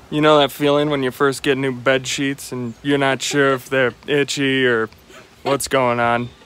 You know that feeling when you first get new bed sheets and you're not sure if they're itchy or what's going on?